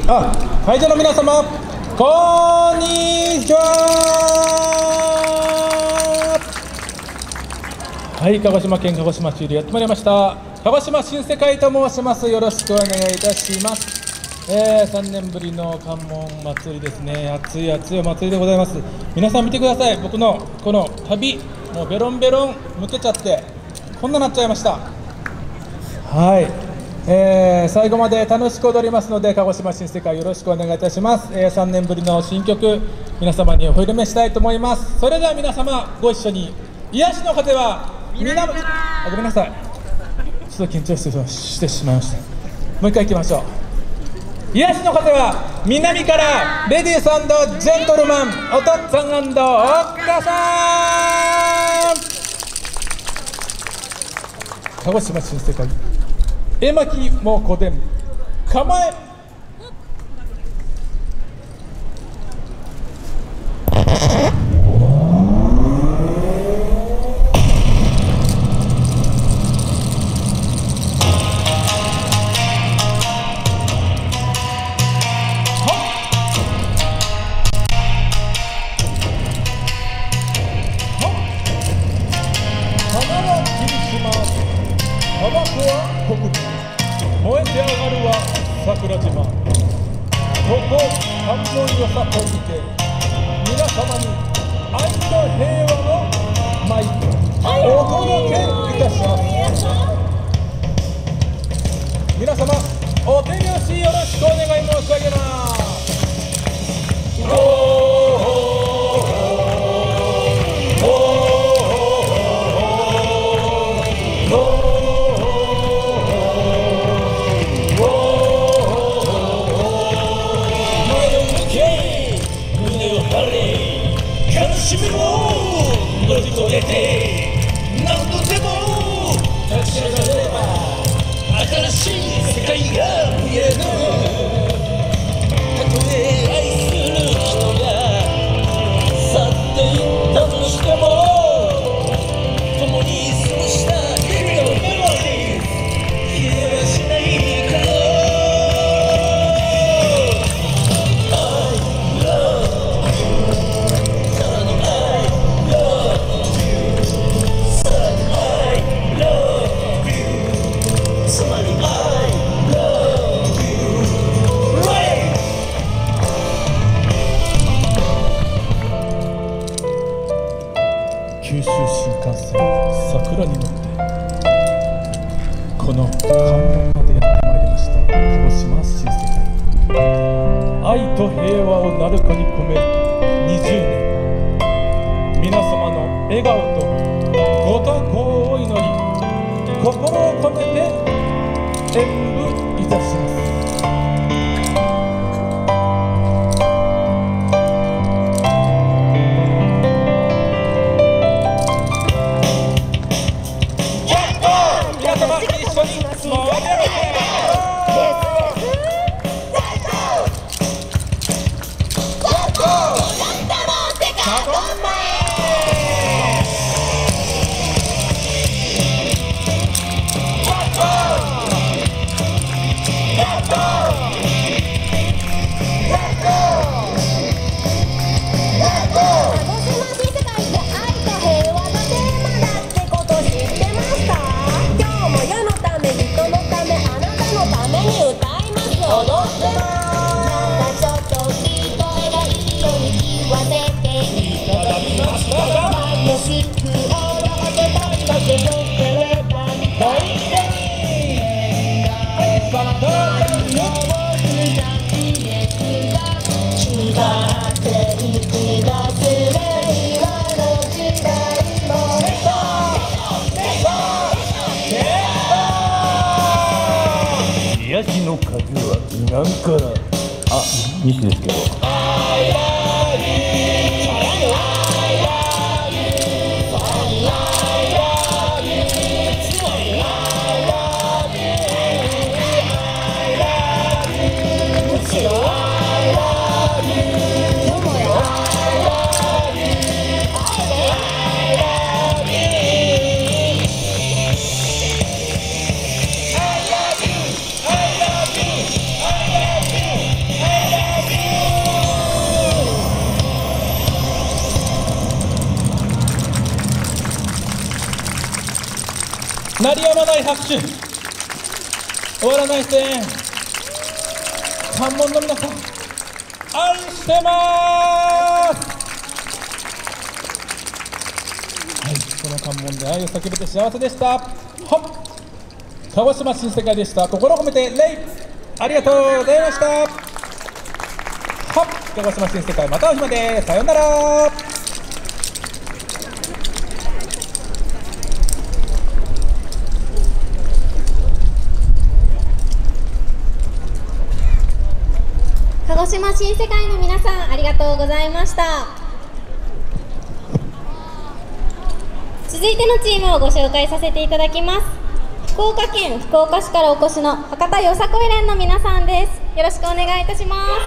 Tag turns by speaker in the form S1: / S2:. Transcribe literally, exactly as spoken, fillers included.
S1: あ、会場の皆様、こんにちは。はい、鹿児島県鹿児島市よりやってまいりました鹿児島新世界と申します。よろしくお願いいたします。えー、さんねんぶりの関門祭りですね。暑い暑いお祭りでございます。皆さん見てください。僕のこの旅、もうベロンベロンむけちゃってこんななっちゃいました。はい、えー、最後まで楽しく踊りますので、鹿児島新世界よろしくお願いいたします。えー、さんねんぶりの新曲、皆様にお披露目したいと思います。それでは皆様ご一緒に、癒しの風は南から、あ、ごめんなさい、ちょっと緊張してしてしまいました。もう一回いきましょう。癒しの風は南から、レディース&ジェントルマン、おとっつぁん&おっかさん。鹿児島新世界、絵巻もこでん構え。タバコは国民、燃えて上がるは桜島。ここ関門よさと見て、皆様に愛と平和の舞お届けいたします。皆様お手拍子よろしくお願い申し上げます。悲しみを乗り越えて何度でも立ち上がれば新しい世界が見える。たとえ愛する人が去っていったとしても、共に過ごした日々のメモリー消えはしないから。九州新幹線桜に乗ってこの関門までやってまいりました。鹿児島新世界、愛と平和を鳴子に込めにじゅうねん、皆様の笑顔とご多幸を祈り、心を込めて演舞いたします。癒しの風は南から、あ、西ですけど。 鳴りやまない拍手、終わらない声援、関門の皆さん愛してまーす。はい、この関門で愛を叫べて幸せでした。はっ、鹿児島新世界でした。心を込めて礼、ありがとうございました。はっ、鹿児島新世界、またお日まで、さようなら。
S2: 鹿児島新世界の皆さん、ありがとうございました。続いてのチームをご紹介させていただきます。福岡県福岡市からお越しの博多よさこい連の皆さんです。よろしくお願いいたします。